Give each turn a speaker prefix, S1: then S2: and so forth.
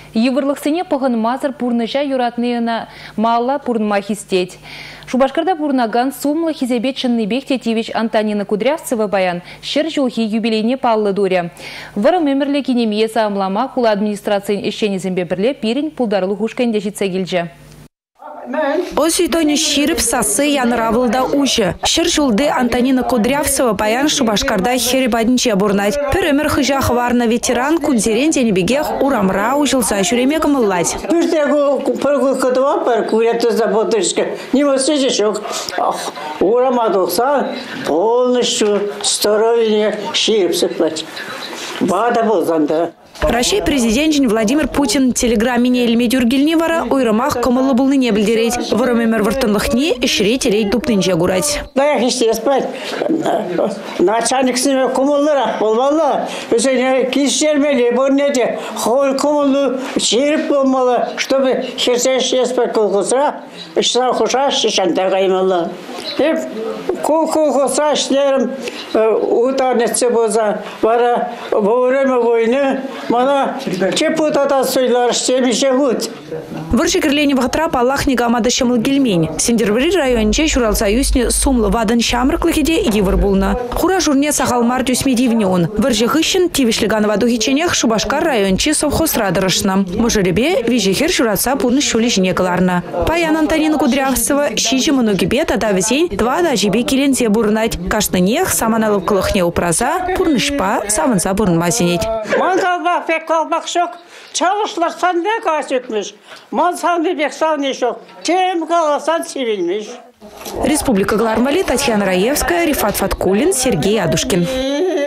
S1: Еврлықсыне пығын мазыр пурныша юратныйына мала пурнма хистеть. Шубашкарда пурнаган сумлы хизебет Чынныбек Тетевич Антонина Кудрявцева баян шыр жылхи юбилейне паллы дуре. Вырым өмірлі кенемие саамлама кула администрациян ешченезімбе бірле пирин пулдарлы хушкан дешітсе келже.
S2: Ози тони ширип сасы янравылда ужы. Шыр жылды Антонина Кудрявцева баян Шубашкарда херебадинче бурнать. Пір өмір хыжақ варна ветеран кунзерен денебегех урамра ужылса жүремек мыллать.
S3: Піртегі піргі бар, курятты заботышка. Не можете шок. Урамадықса полностью здоровье ширип сыплать. Бада болзанда.
S2: Россия президент Владимир Путин телеграммине эльмедюргильни вара уйрамах комылы булны не білдерейт. Вырымемер вартынлықни ішіре терейт дуптынче гурать.
S3: Даяқ іште еспайт. Начальник сіме комылырақ болмалы. Өзіне кешермелі бұрнеде қол комылы жеріп болмалы. Чтобы херсеш еспайт колқысыра, ішсау құша шешанта қаймалы. Колқыса ішлерім ұтарнетсе болса, бара бұғырымы бойны, мана депутата сөйлер іштемеше ғуд.
S2: Выршекірлені вғытрап Аллах негамады шымыл гельмень. Сендерври районче Шуралсоюзне сумлы вадан шамрықлықеде евір бұлны. Хура журне сағалмар тюсмедивне он. Выржеғышын тивішліган вадухиченех Шубашкар районче совхоз радырышна. Мұжыребе вежехер Шуралса пулны шулі жинекаларна. Паян Антонина Кудрявцева шижі мұнугебе тада візен два да жебе келензе бұрнать. Кашнынех саманалып қылықне упраза, пұрнышпа савынса бұрынма зенет.
S3: Маңғалбақ пек қалбақ шоқ. Çalışlar sende kaçıkmış. Mal sandı bek sandı şok. Kim kalırsan sevilmiş.
S2: Республика Глармали, Татьяна Раевская, Рифат Фаткулин, Сергей Адушкин.